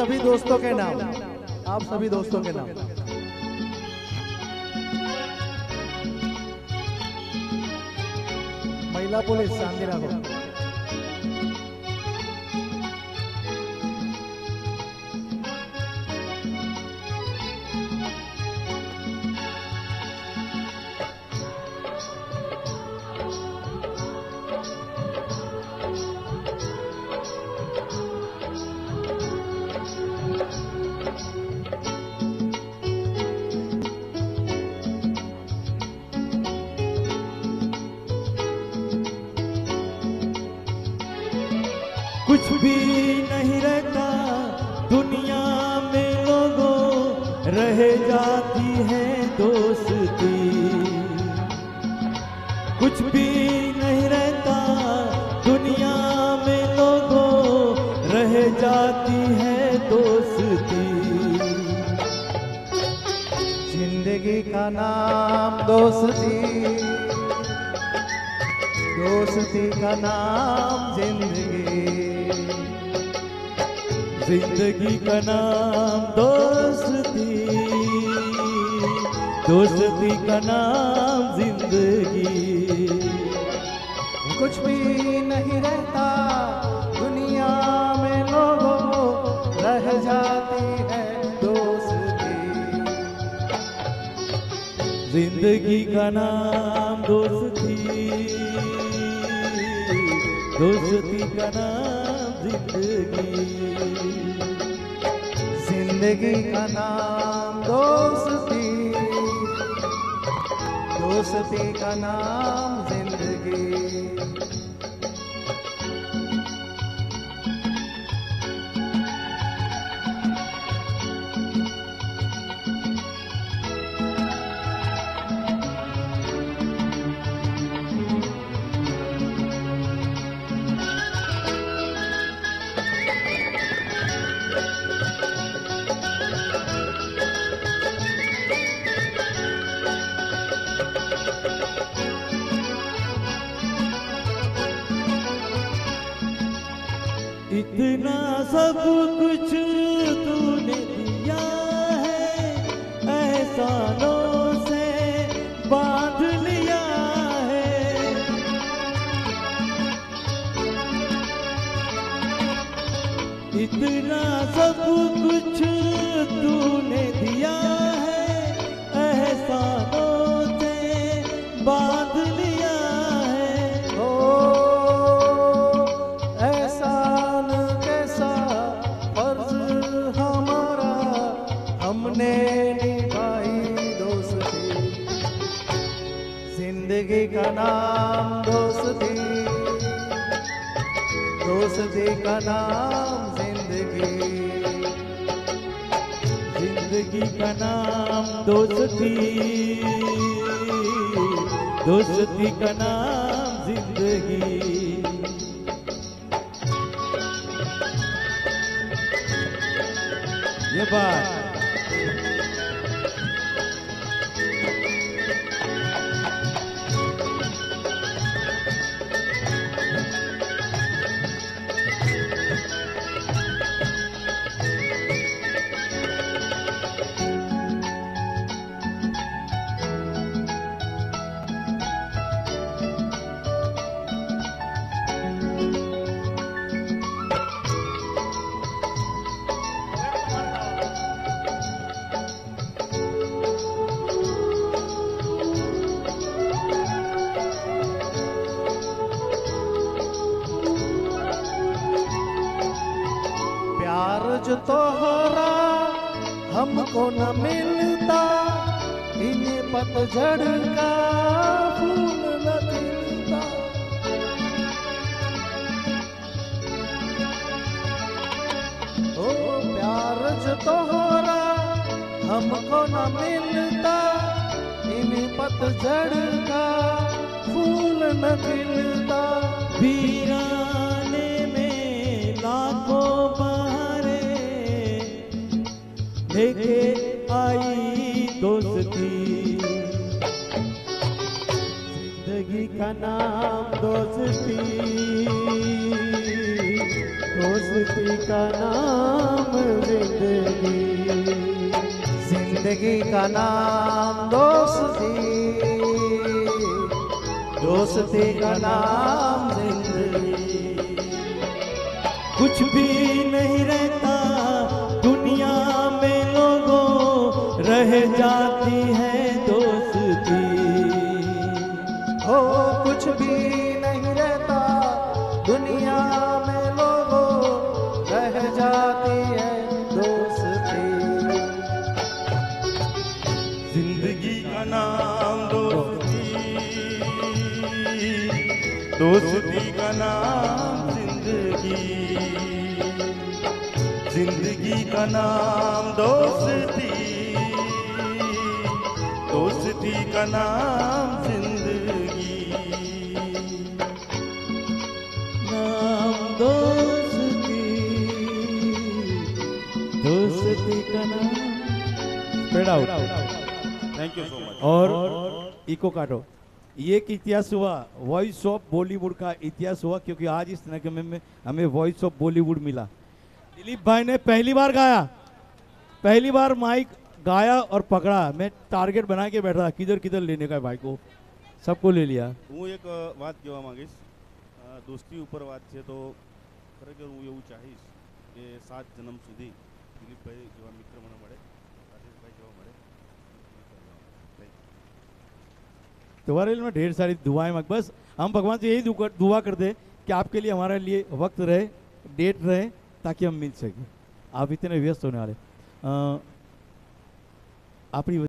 सभी दोस्तों के नाम, आप सभी दोस्तों के नाम। महिला पुलिस शांति रखो। कुछ भी नहीं रहता दुनिया में लोगों, रह जाती है दोस्ती। कुछ भी नहीं रहता दुनिया में लोगों, रह जाती है दोस्ती। जिंदगी का नाम दोस्ती, दोस्ती का नाम जिंदगी, जिंदगी का नाम दोस्ती, दोस्ती का नाम जिंदगी। कुछ भी नहीं रहता दुनिया में लोगों, रह जाती है दोस्ती। जिंदगी का नाम दोस्ती, दोस्ती का नाम जिंदगी। जिंदगी का नाम दोस्ती, दोस्ती का नाम जिंदगी। इतना सब कुछ तूने दिया है, एहसानों से बांध लिया है। इतना सब कुछ तूने दिया है, एहसानों से बांध लिया है। ओ एहसान कैसा फर्ज हमारा, हमने निभाई दोस्ती। जिंदगी का नाम दोस्ती, दोस्ती का नाम जिंदगी। जिंदगी का नाम दोस्ती, दोस्ती का नाम जिंदगी। ये बात प्यार जो तोहरा हमको न मिलता, इन्हें पतझड़ का फूल न खिलता। ओ प्यार जो तोहरा हमको न मिलता, इन्हें पतझड़ का फूल न खिलता। वीराने में लाखों बहारे लेके आई दोस्ती। जिंदगी का नाम दोस्ती, दोस्ती का नाम जिंदगी, जिंदगी का नाम दोस्ती, दोस्ती का नाम जिंदगी। कुछ भी नहीं रहता दुनिया में लोगों, रह जाती है दोस्ती। हो कुछ भी नहीं रहता दुनिया में लोगों, रह जाती है दोस्ती। जिंदगी का नाम दोस्ती, दोस्ती का नाम जिंदगी, जिंदगी का नाम दोस्ती, दोस्ती का नाम जिंदगी। नाम दोस्ती, दोस्ती का नाम। Spread out. Thank you so much. और इको काटो। ये एक इतिहास हुआ, वॉइस ऑफ बॉलीवुड का इतिहास हुआ, क्योंकि आज इस कार्यक्रम में हमें वॉइस ऑफ बॉलीवुड मिला। दिलीप भाई ने पहली बार गाया, पहली बार माइक गाया और पकड़ा। मैं टारगेट बना के बैठा था किधर किधर लेने का है भाई को, सबको ले लिया। હું એક વાત કહેવા માંગીશ, દોસ્તી ઉપર વાત છે તો ખરેખર હું એવું ચાહીશ કે 7 જન્મ સુધી દિલીપભાઈ જેવા મિત્ર મને મળે, રાજેશભાઈ જેવા મળે। तुम्हारे लिए मैं ढेर सारी दुआएं मांग, बस हम भगवान से यही दुआ करते हैं कि आपके लिए हमारे लिए वक्त रहे, डेट रहे, ताकि हम मिल सकें। आप इतने व्यस्त होने वाले अपनी